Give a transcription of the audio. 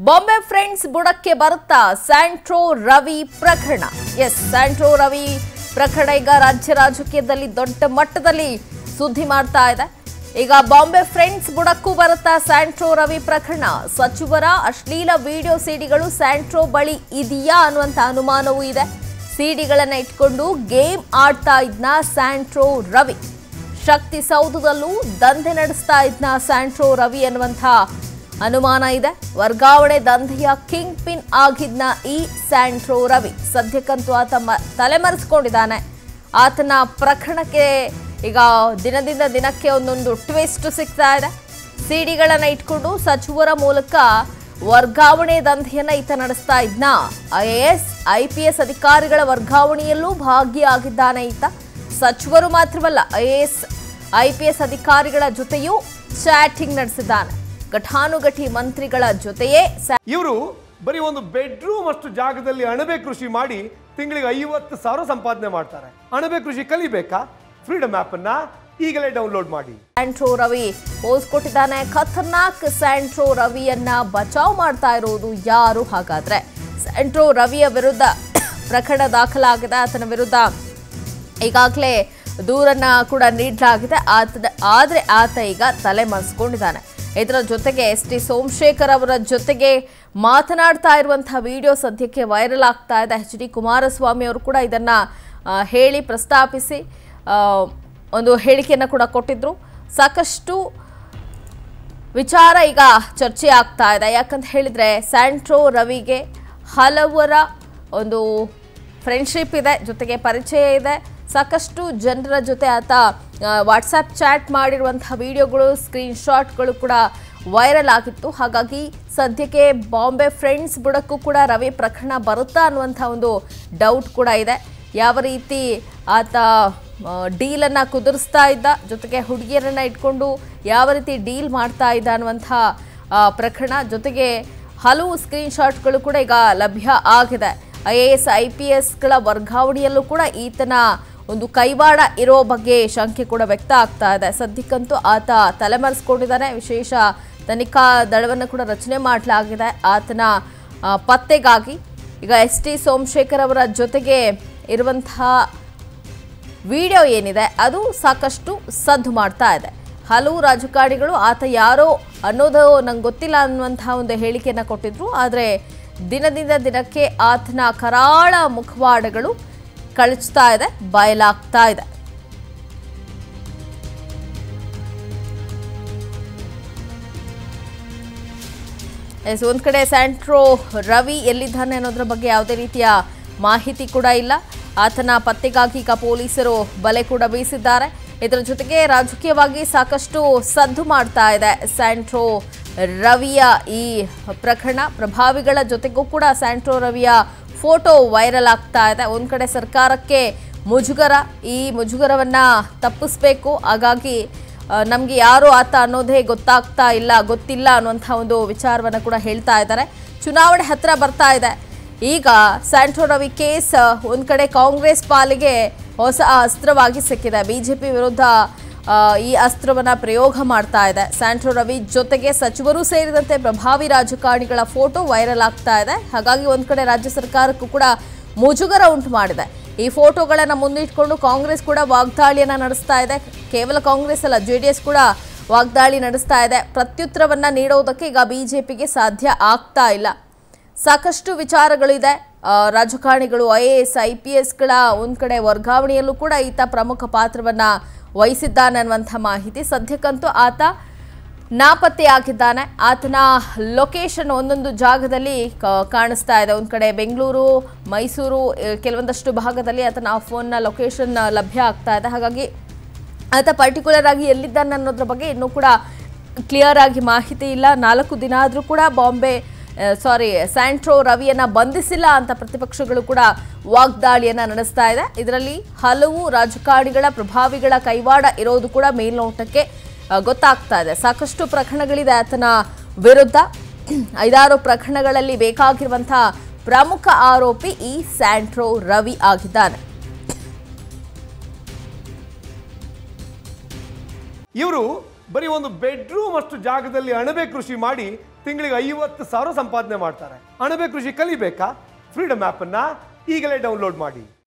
Bombay friends ಬುಡಕ್ಕೆ ಬರುತ್ತಾ Santro Ravi ಪ್ರಕರಣ. ಸ್ಯಾಂಟ್ರೋ ರವಿ ಪ್ರಕರಣ ಈಗ ರಾಜ್ಯ ರಾಜಕೀಯದಲ್ಲಿ ದೊಡ್ಡ ಮಟ್ಟದಲ್ಲಿ ಸುದ್ದಿ ಮಾಡ್ತಾ ಇದೆ. ಈಗ ಬಾಂಬೆ ಫ್ರೆಂಡ್ಸ್ ಬುಡಕ್ಕೂ ಬರುತ್ತಾ ಸ್ಯಾಂಟ್ರೋ ರವಿ ಪ್ರಕರಣ. ಸಚಿವರ ಅಶ್ಲೀಲ ವಿಡಿಯೋ ಸಿಡಿಗಳು ಸ್ಯಾಂಟ್ರೋ ಬಳಿ ಇದೆಯಾ ಅನ್ನುವಂತ ಅನುಮಾನವೂ ಇದೆ. ಸಿಡಿಗಳನ್ನ ಇಟ್ಕೊಂಡು ಗೇಮ್ ಆಡ್ತಾ ಇದ್ನ ಸ್ಯಾಂಟ್ರೋ ರವಿ. ಶಕ್ತಿ ಸೌಧದಲ್ಲೂ ದಂಧೆ ನಡೆಸ್ತಾ ಇದ್ನ ಸ್ಯಾಂಟ್ರೋ ರವಿ ಅನ್ನುವಂಥ ಅನುಮಾನ ಇದೆ. ವರ್ಗಾವಣೆ ದಂಧೆಯ ಕಿಂಗ್ ಪಿನ್ ಆಗಿದ್ನ ಈ ಸ್ಯಾಂಟ್ರೋ ರವಿ ಸದ್ಯಕ್ಕಂತೂ ಆತ ತಲೆಮರೆಸಿಕೊಂಡಿದ್ದಾನೆ. ಆತನ ಪ್ರಕರಣಕ್ಕೆ ಈಗ ದಿನದಿಂದ ದಿನಕ್ಕೆ ಒಂದೊಂದು ಟ್ವಿಸ್ಟ್ ಸಿಗ್ತಾ ಇದೆ. ಸಿಡಿಗಳನ್ನ ಇಟ್ಕೊಂಡು ಸಚಿವರ ಮೂಲಕ ವರ್ಗಾವಣೆ ದಂಧೆಯನ್ನ ಈತ ನಡೆಸ್ತಾ ಇದ್ನ. IAS IPS ಅಧಿಕಾರಿಗಳ ವರ್ಗಾವಣೆಯಲ್ಲೂ ಭಾಗಿಯಾಗಿದ್ದಾನೆ ಈತ. ಸಚಿವರು ಮಾತ್ರವಲ್ಲ, IAS IPS ಅಧಿಕಾರಿಗಳ ಜೊತೆಯೂ ಚಾಟಿಂಗ್ ನಡೆಸಿದ್ದಾನೆ. ಘಟಾನುಘಟಿ ಮಂತ್ರಿಗಳ ಜೊತೆಯೇ ಇವರು ಬರೀ ಒಂದು ಬೆಡ್ರೂಮ್ ಅಷ್ಟು ಜಾಗದಲ್ಲಿ ಅಣಬೆ ಕೃಷಿ ಮಾಡಿ ತಿಂಗಳಿಗೆ 50,000 ಸಂಪಾದನೆ ಮಾಡ್ತಾರೆ. ಅಣಬೆ ಕೃಷಿ ಕಲಿಬೇಕಾ? ಫ್ರೀಡಮ್ ಆಪ್ ಅನ್ನ ಈಗಲೇ ಡೌನ್ಲೋಡ್ ಮಾಡಿ. ಸ್ಯಾಂಟ್ರೋ ರವಿ ಪೋಸ್ ಕೊಟ್ಟಿದ್ದಾನೆ. ಖತರ್ನಾಕ್ ಸ್ಯಾಂಟ್ರೋ ರವಿಯನ್ನ ಬಚಾವ್ ಮಾಡ್ತಾ ಇರೋದು ಯಾರು? ಹಾಗಾದ್ರೆ ಸ್ಯಾಂಟ್ರೋ ರವಿಯ ವಿರುದ್ಧ ಪ್ರಕರಣ ದಾಖಲಾಗಿದೆ. ಆತನ ವಿರುದ್ಧ ಈಗಾಗಲೇ ದೂರನ್ನ ಕೂಡ ನೀಡಲಾಗಿದೆ. ಆದ್ರೆ ಆತ ಈಗ ತಲೆಮರೆಸಿಕೊಂಡಿದ್ದಾನೆ. ಇದರ ಜೊತೆಗೆ ST ಸೋಮಶೇಖರ್ ಅವರ ಜೊತೆಗೆ ಮಾತನಾಡ್ತಾ ಇರುವಂತಹ ವಿಡಿಯೋ ಸದ್ಯಕ್ಕೆ ವೈರಲ್ ಆಗ್ತಾ ಇದೆ. HD ಕುಮಾರಸ್ವಾಮಿ ಅವರು ಕೂಡ ಇದನ್ನ ಹೇಳಿ ಪ್ರಸ್ತಾಪಿಸಿ ಒಂದು ಹೇಳಿಕೆಯನ್ನು ಕೂಡ ಕೊಟ್ಟಿದ್ರು. ಸಾಕಷ್ಟು ವಿಚಾರ ಈಗ ಚರ್ಚೆ ಆಗ್ತಾ ಇದೆ. ಯಾಕಂತ ಹೇಳಿದ್ರೆ ಸ್ಯಾಂಟ್ರೋ ರವಿಗೆ ಹಲವರ ಒಂದು ಫ್ರೆಂಡ್ಶಿಪ್ ಇದೆ, ಜೊತೆಗೆ ಪರಿಚಯ ಇದೆ. ಸಾಕಷ್ಟು ಜನರ ಜೊತೆ ಆತ ವಾಟ್ಸಪ್ ಚಾಟ್ ಮಾಡಿರುವಂತಹ ವಿಡಿಯೋಗಳು, ಸ್ಕ್ರೀನ್ಶಾಟ್ಗಳು ಕೂಡ ವೈರಲ್ ಆಗಿತ್ತು. ಹಾಗಾಗಿ ಸದ್ಯಕ್ಕೆ ಬಾಂಬೆ ಫ್ರೆಂಡ್ಸ್ ಬುಡಕ್ಕೂ ಕೂಡ ರವಿ ಪ್ರಕರಣ ಬರುತ್ತಾ ಅನ್ನುವಂಥ ಒಂದು ಡೌಟ್ ಕೂಡ ಇದೆ. ಯಾವ ರೀತಿ ಆತ ಡೀಲನ್ನು ಕುದುರಿಸ್ತಾ ಇದ್ದ, ಜೊತೆಗೆ ಹುಡುಗಿಯರನ್ನು ಇಟ್ಕೊಂಡು ಯಾವ ರೀತಿ ಡೀಲ್ ಮಾಡ್ತಾ ಇದ್ದ ಅನ್ನುವಂಥ ಪ್ರಕರಣ, ಜೊತೆಗೆ ಹಲವು ಸ್ಕ್ರೀನ್ಶಾಟ್ಗಳು ಕೂಡ ಈಗ ಲಭ್ಯ ಆಗಿದೆ. IAS IPSಗಳ ವರ್ಗಾವಣೆಯಲ್ಲೂ ಕೂಡ ಈತನ ಒಂದು ಕೈವಾಡ ಇರೋ ಬಗ್ಗೆ ಶಂಕೆ ಕೂಡ ವ್ಯಕ್ತ ಆಗ್ತಾ ಇದೆ. ಸದ್ಯಕ್ಕಂತೂ ಆತ ತಲೆಮರೆಸಿಕೊಂಡಿದ್ದಾನೆ. ವಿಶೇಷ ತನಿಖಾ ದಳವನ್ನು ಕೂಡ ರಚನೆ ಮಾಡಲಾಗಿದೆ ಆತನ ಪತ್ತೆಗಾಗಿ. ಈಗ ST ಸೋಮಶೇಖರ್ ಅವರ ಜೊತೆಗೆ ಇರುವಂತಹ ವಿಡಿಯೋ ಏನಿದೆ ಅದು ಸಾಕಷ್ಟು ಸದ್ದು ಮಾಡ್ತಾ ಇದೆ. ಹಲವು ರಾಜಕಾರಣಿಗಳು ಆತ ಯಾರೋ ಅನ್ನೋದು ನಂಗೆ ಗೊತ್ತಿಲ್ಲ ಅನ್ನುವಂತಹ ಒಂದು ಹೇಳಿಕೆಯನ್ನು ಕೊಟ್ಟಿದ್ರು. ಆದರೆ ದಿನದಿಂದ ದಿನಕ್ಕೆ ಆತನ ಕರಾಳ ಮುಖವಾಡಗಳು ಕಳಚ್ತಾ ಇದೆ, ಬಯಲಾಗ್ತಾ ಇದೆ. ಒಂದ್ ಕಡೆ ಸ್ಯಾಂಟ್ರೋ ರವಿ ಎಲ್ಲಿದ್ದಾನೆ ಅನ್ನೋದ್ರ ಬಗ್ಗೆ ಯಾವುದೇ ರೀತಿಯ ಮಾಹಿತಿ ಕೂಡ ಇಲ್ಲ. ಆತನ ಪತ್ತೆಗಾಗಿ ಈಗ ಪೊಲೀಸರು ಬಲೆ ಕೂಡ ಬೀಸಿದ್ದಾರೆ. ಇದರ ಜೊತೆಗೆ ರಾಜಕೀಯವಾಗಿ ಸಾಕಷ್ಟು ಸದ್ದು ಮಾಡ್ತಾ ಇದೆ ಸ್ಯಾಂಟ್ರೋ ರವಿಯ ಈ ಪ್ರಕರಣ. ಪ್ರಭಾವಿಗಳ ಜೊತೆಗೂ ಕೂಡ ಸ್ಯಾಂಟ್ರೋ ರವಿಯ ಫೋಟೋ ವೈರಲ್ ಆಗ್ತಾ ಇದೆ. ಒಂದು ಕಡೆ ಸರ್ಕಾರಕ್ಕೆ ಮುಜುಗರ, ಈ ಮುಜುಗರವನ್ನ ತಪ್ಪಿಸ್ಬೇಕು, ಹಾಗಾಗಿ ನಮಗೆ ಯಾರು ಆತ ಅನ್ನೋದೇ ಗೊತ್ತಿಲ್ಲ ಅನ್ನುವಂಥ ಒಂದು ವಿಚಾರವನ್ನು ಕೂಡ ಹೇಳ್ತಾ ಇದ್ದಾರೆ. ಚುನಾವಣೆ ಹತ್ರ ಬರ್ತಾ ಇದೆ. ಈಗ ಸ್ಯಾಂಟ್ರೋ ರವಿ ಕೇಸ್ ಒಂದು ಕಡೆ ಕಾಂಗ್ರೆಸ್ ಪಾಲಿಗೆ ಹೊಸ ಅಸ್ತ್ರವಾಗಿ ಸಿಕ್ಕಿದೆ. BJP ವಿರುದ್ಧ ಈ ಅಸ್ತ್ರವನ್ನ ಪ್ರಯೋಗ ಮಾಡ್ತಾ ಇದೆ. ಸ್ಯಾಂಟ್ರೋ ರವಿ ಜೊತೆಗೆ ಸಚಿವರು ಸೇರಿದಂತೆ ಪ್ರಭಾವಿ ರಾಜಕಾರಣಿಗಳ ಫೋಟೋ ವೈರಲ್ ಆಗ್ತಾ ಇದೆ. ಹಾಗಾಗಿ ಒಂದ್ ಕಡೆ ರಾಜ್ಯ ಸರ್ಕಾರಕ್ಕೂ ಕೂಡ ಮುಜುಗರ ಉಂಟು ಮಾಡಿದೆ. ಈ ಫೋಟೋಗಳನ್ನು ಮುಂದಿಟ್ಕೊಂಡು ಕಾಂಗ್ರೆಸ್ ಕೂಡ ವಾಗ್ದಾಳಿಯನ್ನ ನಡೆಸ್ತಾ ಇದೆ. ಕೇವಲ ಕಾಂಗ್ರೆಸ್ ಅಲ್ಲ, JDS ಕೂಡ ವಾಗ್ದಾಳಿ ನಡೆಸ್ತಾ ಇದೆ. ಪ್ರತ್ಯುತ್ತರವನ್ನ ನೀಡೋದಕ್ಕೆ ಈಗ BJPಗೆ ಸಾಧ್ಯ ಆಗ್ತಾ ಇಲ್ಲ. ಸಾಕಷ್ಟು ವಿಚಾರಗಳಿದೆ. ರಾಜಕಾರಣಿಗಳು IAS IPSಗಳ ಒಂದ್ ಕಡೆ ವರ್ಗಾವಣೆಯಲ್ಲೂ ಕೂಡ ಈತ ಪ್ರಮುಖ ಪಾತ್ರವನ್ನ ವಹಿಸಿದ್ದಾನೆ ಅನ್ನುವಂಥ ಮಾಹಿತಿ. ಸದ್ಯಕ್ಕಂತೂ ಆತ ನಾಪತ್ತೆಯಾಗಿದ್ದಾನೆ. ಆತನ ಲೊಕೇಶನ್ ಒಂದೊಂದು ಜಾಗದಲ್ಲಿ ಕಾಣಿಸ್ತಾ ಇದೆ. ಒಂದು ಕಡೆ ಬೆಂಗಳೂರು, ಮೈಸೂರು, ಕೆಲವೊಂದಷ್ಟು ಭಾಗದಲ್ಲಿ ಆತನ ಫೋನ್ನ ಲೊಕೇಶನ್ ಲಭ್ಯ ಆಗ್ತಾ ಇದೆ. ಹಾಗಾಗಿ ಆತ ಪರ್ಟಿಕ್ಯುಲರ್ ಆಗಿ ಎಲ್ಲಿದ್ದಾನೆ ಅನ್ನೋದ್ರ ಬಗ್ಗೆ ಇನ್ನೂ ಕೂಡ ಕ್ಲಿಯರ್ ಆಗಿ ಮಾಹಿತಿ ಇಲ್ಲ. 4 ದಿನ ಆದರೂ ಕೂಡ ಸ್ಯಾಂಟ್ರೋ ರವಿಯನ್ನ ಬಂಧಿಸಿಲ್ಲ ಅಂತ ಪ್ರತಿಪಕ್ಷಗಳು ಕೂಡ ವಾಗ್ದಾಳಿಯನ್ನ ನಡೆಸ್ತಾ ಇದೆ. ಇದರಲ್ಲಿ ಹಲವು ರಾಜಕಾರಣಿಗಳ, ಪ್ರಭಾವಿಗಳ ಕೈವಾಡ ಇರೋದು ಕೂಡ ಮೇಲ್ನೋಟಕ್ಕೆ ಗೊತ್ತಾಗ್ತಾ ಇದೆ. ಸಾಕಷ್ಟು ಪ್ರಕರಣಗಳಿದೆ ಆತನ ವಿರುದ್ಧ. 5-6 ಪ್ರಕರಣಗಳಲ್ಲಿ ಬೇಕಾಗಿರುವಂತಹ ಪ್ರಮುಖ ಆರೋಪಿ ಈ ಸ್ಯಾಂಟ್ರೋ ರವಿ ಆಗಿದ್ದಾನೆ. ಇವರು ಬರೀ ಒಂದು ಬೆಡ್ರೂಮ್ ಅಷ್ಟು ಜಾಗದಲ್ಲಿ ಅಣಬೆ ಕೃಷಿ ಮಾಡಿ ತಿಂಗಳಿಗೆ 50,000 ಸಂಪಾದನೆ ಮಾಡ್ತಾರೆ. ಅಣಬೆ ಕೃಷಿ ಕಲಿಬೇಕಾ? ಫ್ರೀಡಮ್ ಆ್ಯಪನ್ನು ಈಗಲೇ ಡೌನ್ಲೋಡ್ ಮಾಡಿ.